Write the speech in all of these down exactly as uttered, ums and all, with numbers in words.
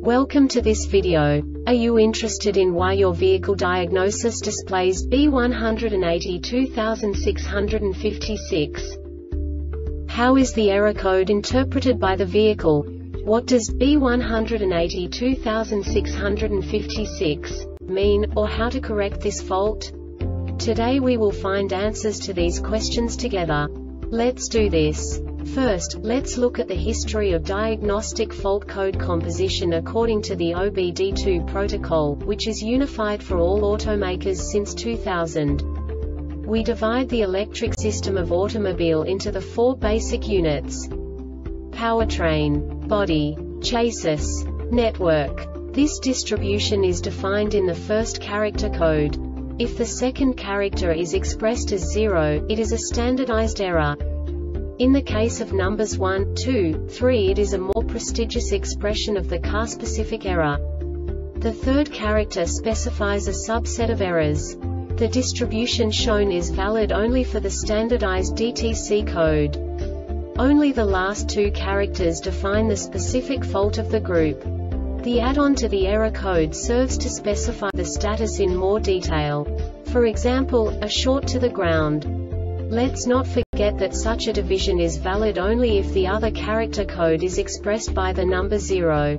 Welcome to this video. Are you interested in why your vehicle diagnosis displays B one eight two six five six? How is the error code interpreted by the vehicle? What does B one eight two six five six mean, or how to correct this fault? Today we will find answers to these questions together. Let's do this. First, let's look at the history of diagnostic fault code composition according to the O B D two protocol, which is unified for all automakers since two thousand. We divide the electric system of automobile into the four basic units: powertrain, body, chassis, network. This distribution is defined in the first character code. If the second character is expressed as zero, it is a standardized error. In the case of numbers one, two, three, it is a more prestigious expression of the car-specific error. The third character specifies a subset of errors. The distribution shown is valid only for the standardized D T C code. Only the last two characters define the specific fault of the group. The add-on to the error code serves to specify the status in more detail. For example, a short to the ground. Let's not forget that such a division is valid only if the other character code is expressed by the number zero.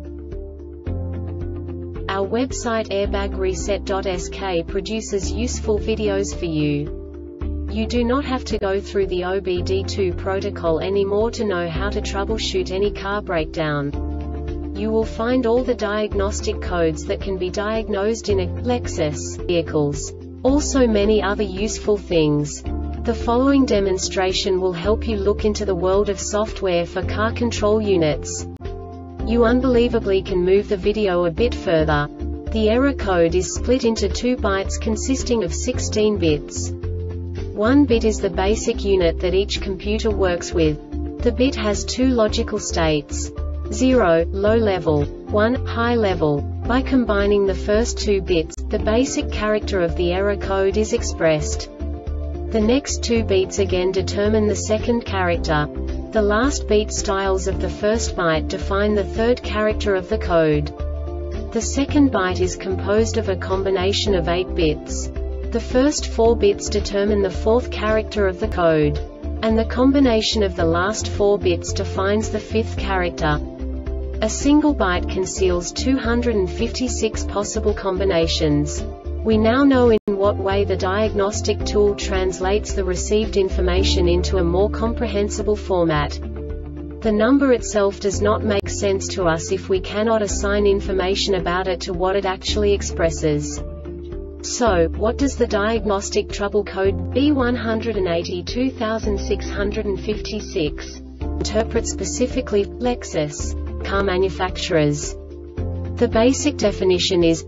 Our website airbag reset dot S K produces useful videos for you. You do not have to go through the O B D two protocol anymore to know how to troubleshoot any car breakdown. You will find all the diagnostic codes that can be diagnosed in a Lexus vehicles. Also many other useful things. The following demonstration will help you look into the world of software for car control units. You unbelievably can move the video a bit further. The error code is split into two bytes consisting of sixteen bits. One bit is the basic unit that each computer works with. The bit has two logical states: zero, low level, one, high level. By combining the first two bits, the basic character of the error code is expressed. The next two beats again determine the second character. The last beat styles of the first byte define the third character of the code. The second byte is composed of a combination of eight bits. The first four bits determine the fourth character of the code. And the combination of the last four bits defines the fifth character. A single byte conceals two hundred fifty-six possible combinations. We now know in what way the diagnostic tool translates the received information into a more comprehensible format. The number itself does not make sense to us if we cannot assign information about it to what it actually expresses. So, what does the diagnostic trouble code B one eight two six five six interpret specifically for Lexus car manufacturers? The basic definition is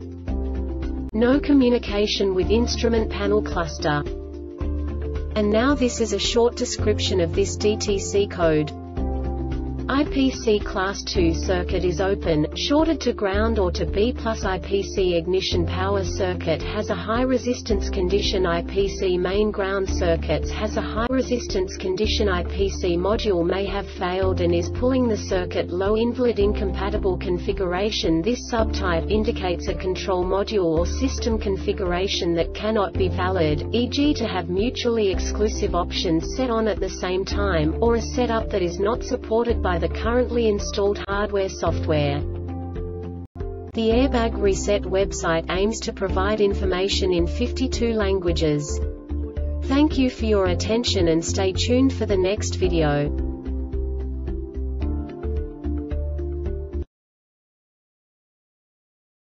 no communication with instrument panel cluster. And now this is a short description of this D T C code. I P C class two circuit is open, shorted to ground or to B plus. I P C ignition power circuit has a high resistance condition. I P C main ground circuits has a high resistance condition. I P C module may have failed and is pulling the circuit low. Invalid incompatible configuration. This subtype indicates a control module or system configuration that cannot be valid, for example to have mutually exclusive options set on at the same time, or a setup that is not supported by the currently installed hardware software. The Airbag Reset website aims to provide information in fifty-two languages. Thank you for your attention and stay tuned for the next video.